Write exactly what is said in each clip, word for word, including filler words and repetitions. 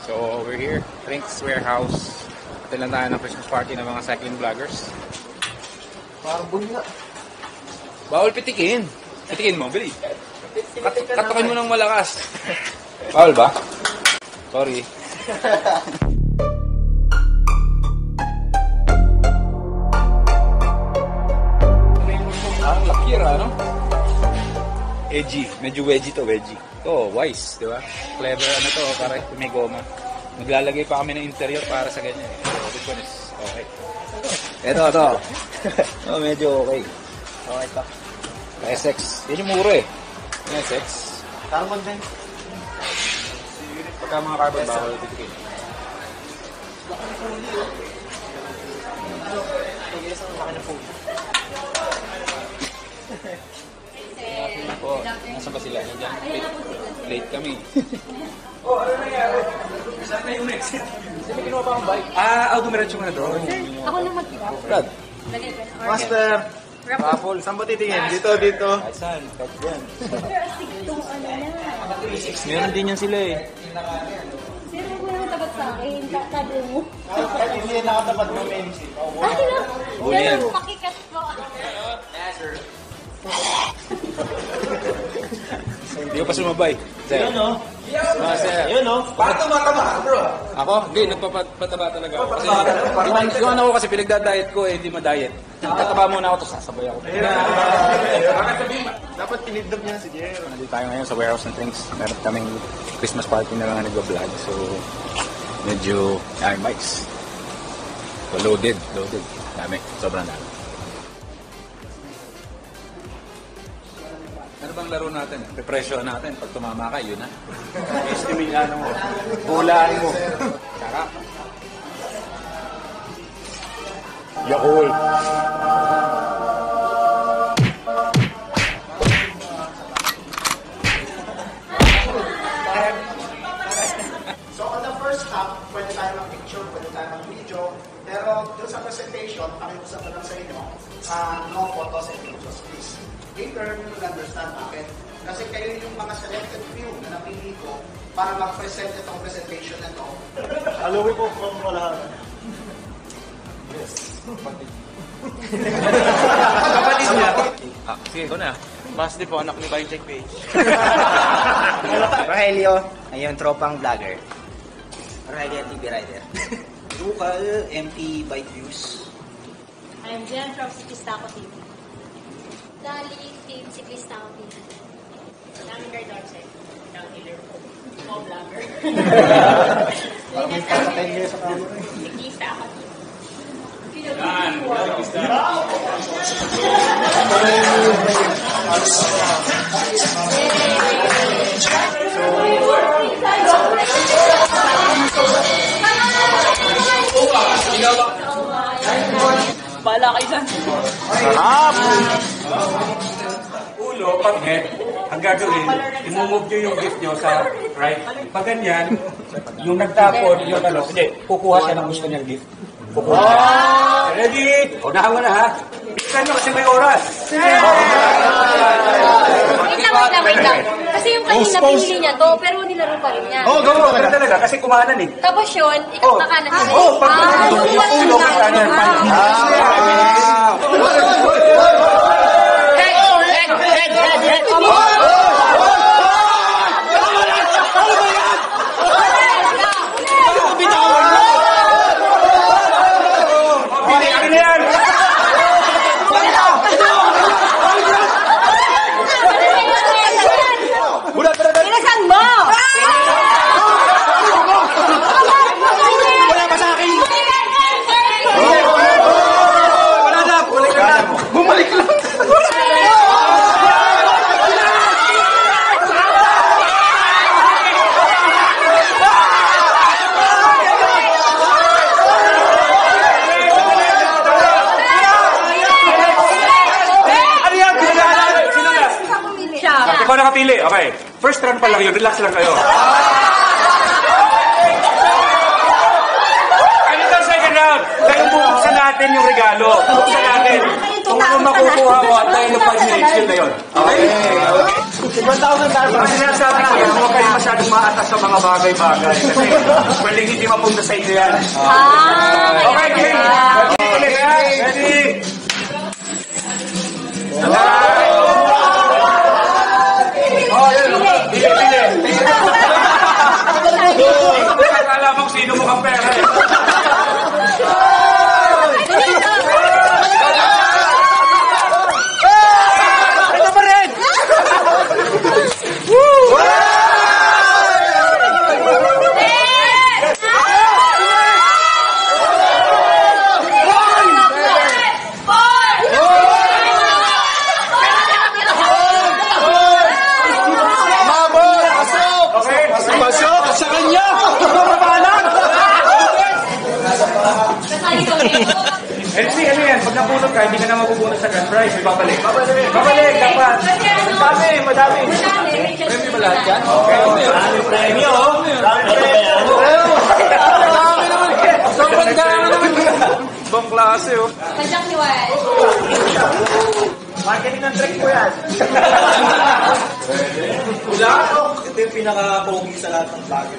So, we're here. Drinks Warehouse. Ito lang tayo ng Christmas party ng mga cycling vloggers. Parang bunga. Bawal pitikin. Pitikin mo, bilis. Kat katukin mo ng malakas. Bawal ba? Sorry. Ang lakira, no? Edgy. Medyo wedgy to, wedgy. To, wise, di ba? Clever ano to, para may goma. Maglalagay pa kami ng interior para sa ganyan. So, this one is okay. Ito, ito. Oh, medyo okay. Okay pa. S X. Yan yung mura eh. Yung S X. Carbon din. Pagka mga carbon, bawal titikin. Po, nasaan ba sila? Nandiyan. Late, late kami. Oh, ano nangyari? Saan na yung next? Saan na ginawa pa akong bike? Ah, oh, dumiretso ka na doon. Ako lang mag-iba. Brad. Master! Raffle, saan ba titingin? Dito, dito. Ay, saan? Kahit yan. Itong ano na. Meron din yan sila eh. Sino mo yung tabat sa akin? Kakado mo. Kahit hindi nakatapat mo may M C. Ay, na. Huli yan. Pakikat mo. Hindi ko pa sumabay. Sir. Yun o. Ah, sir. Yun o. Bakit tumatama, bro? Ako? Hindi, nagpapataba talaga ako. Kasi yung, yung ano ko kasi pinagda-diet ko eh, hindi ma-diet. Tataba muna ako, tapos sasabay ako. Dapat pinidop niya si Jero. Nandito tayo ngayon sa warehouse ng drinks. Meron kaming Christmas party na lang na nag-vlog. So, medyo, ay, mics. So, loaded, loaded. Dami, sobrang dami. Ano bang laro natin? Pepresyohan natin. Pag tumama ka, yun na. Estiming ano mo. Bulaan mo. Sarap. Yakult. So on the first half, pwede tayo mag-picture, pwede tayo mag-video, pero dun sa presentation, pakiusap na lang sa inyo, uh, no photos and videos, please. Later, you will understand bakit. Kasi kayo yung mga selected few na napili ko para mag-present itong presentation na ito. Aluwi po from wala. Yes. Kapatid niya. Ah, sige, ko na. Basti po, anak ni Bike Page. Rogelio, ayun, tropang vlogger. Rogelio T V Rider. Ducal, M P Bike Views. I'm Jen from Sikistaco T V. Dali, Team Sikistaco T V. Namin guard outside. Downhiller po. Mo vlogger. Parang may ten years sa camera. Sikistaco T V. Yan. Bala kayo dyan. Sarap! Ulo, pag head, ang gagawin, imumove nyo yung gift nyo sa right. Pag ganyan, yung nagtapon, yung ano, hindi, kukuha siya ng gusto niyang gift. Kukuha siya. Ready? Unahan mo na ha. Bilisan nyo kasi may oras. Wait lang, wait lang, wait lang. Kasi yung kanina pinili niya to, pero nilaro pa rin niya. Oo, oh, gawin mo talaga kasi kumanan eh. Tapos yun, ikaw nakanan siya. Oo, pag yung ulo kita niyan. Ikaw nakapili. Okay. First round pa lang yun. Relax lang kayo. Ano daw second round? Kaya bubuksan natin yung regalo. Bubuksan natin. Kung ano makukuha mo at tayo ng five minutes, yun na yun. Okay? one thousand dollars. Ang sinasabi ko yan, huwag kayo masyadong maatas sa mga bagay-bagay. Kasi pwedeng hindi mapunta sa inyo yan. Ah, Okay, game! Ready? Ready? Oh, yun. Pili, pili. Akala mo kung sino mo kang pera eh. Ito pa rin! Pasok sa kanya! Eh, see, ano yan? Pag napulot ka, hindi ka na mabubunot sa grand prize. May babalik. Babalik! Babalik! Dapat! Madami, madami. Pwede ba lahat yan? Okay. Premyo, oh. Dami naman! Sobrang dami naman! Ibang klase, oh. Kajak ni Wal. Marketing ng trick ko yan. Wala? Ito yung pinaka-pogi sa lahat ng vlogger.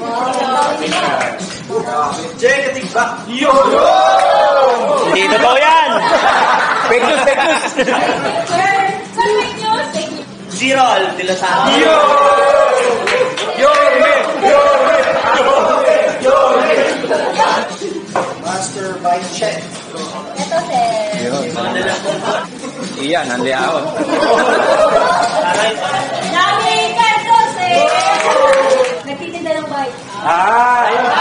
Jay, katig ba? Yo! Hindi totoo yan! Fake news, fake news! Sir, sir, fake news? Fake news. Zero, tila sa akin. Yo! Yo! Yo! Yo! Master by check. Ito, sir. Iyan, ang liaon. Dami ito, sir. Nagtitinda ng bike. Ah!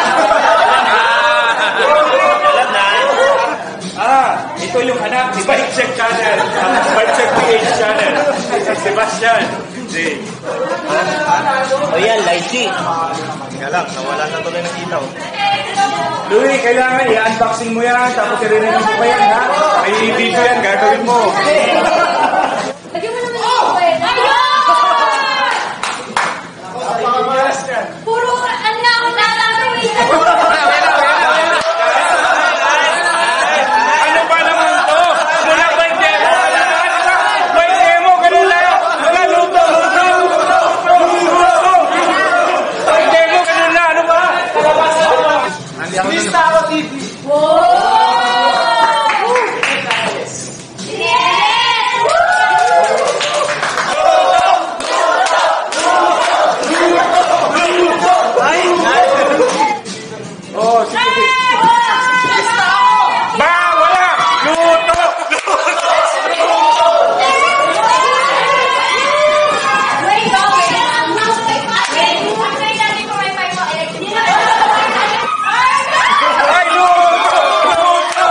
Ah! Ito yung anak ni Bike Check Channel. Bike Check P H Channel. Sebastian. Si. O yan, lychee. Kaya lang, nawala na tuloy ng kita. Louie, kailangan i-unboxing mo yan, tapos i-review mo pa yan, ha? May video yan, gagawin mo. Lagyan mo naman yung bike. Ayun! Puro, ano na ako natatawin. Ano ba naman to? Wala ba yung demo? May demo, ganun lang. Wala, luto, luto. Luto. May demo, ganun lang. Ano ba? Lista ako T V. Wow! Yes! Oh, sige. Ba, wala. Luto. Wait, okay. Wait, wait natin kung may may mo. Ay, luto. Luto.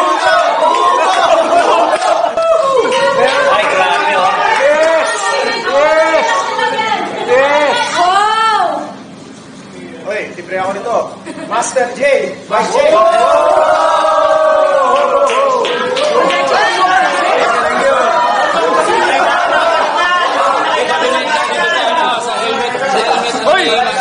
Ay, grabe, oh. Yes. Yes. Yes. Wow! Oy, libre ako nito. Master J, by J. Hoy!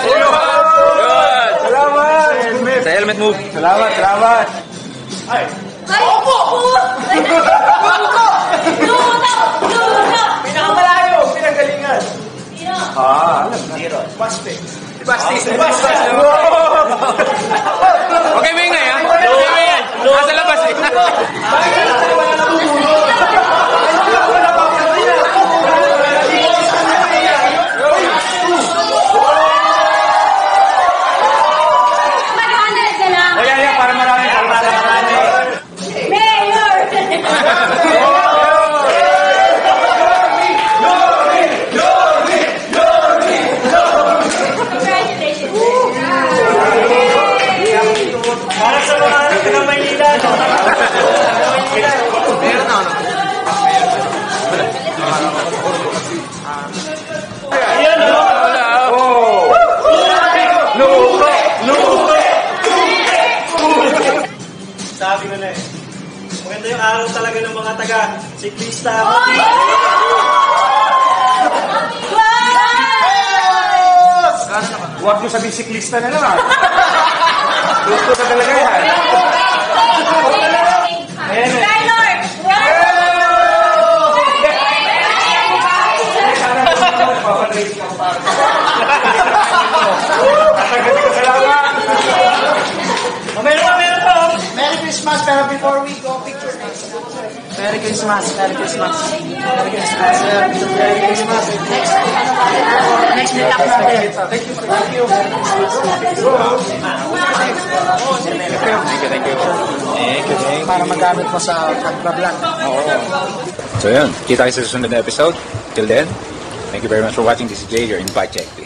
Salamat. Sa helmet move. Salamat, salamat. Ay! Opo! Luto! Luto! Luto! Pinakamalayo, pinagalingan. Sino? Ah, alam na. Zero. Bastic. Basti. Basta. Okay, may nga yan. Okay, may yan. Nasa labas eh. mag-hundred ka lang. O yan, yan, para marami, para marami. Mayor! Congratulations. Para sa mga anak na Maynila, no? Meron na. Ayan, no? Oh. Luto. Luto. Sabi ko na eh. Maganda yung araw talaga ng mga taga-siklista. Huwag mo sa bisiklista na naman. Luto na talaga yan. Skylar! Tatagatin ko, salamat. Meron pa, meron pa. Merry Christmas, pero before we go, picture next. Merry Christmas, Merry Christmas. Merry Christmas, sir. Merry Christmas. Next, next meet up natin. Thank you, thank you. Thank you, thank you. Thank you, thank you. Para magamit mo sa pagbablog. Oo. So yun, kita kayo sa susunod na episode. Till then, thank you very much for watching. This is Jay, your invite check.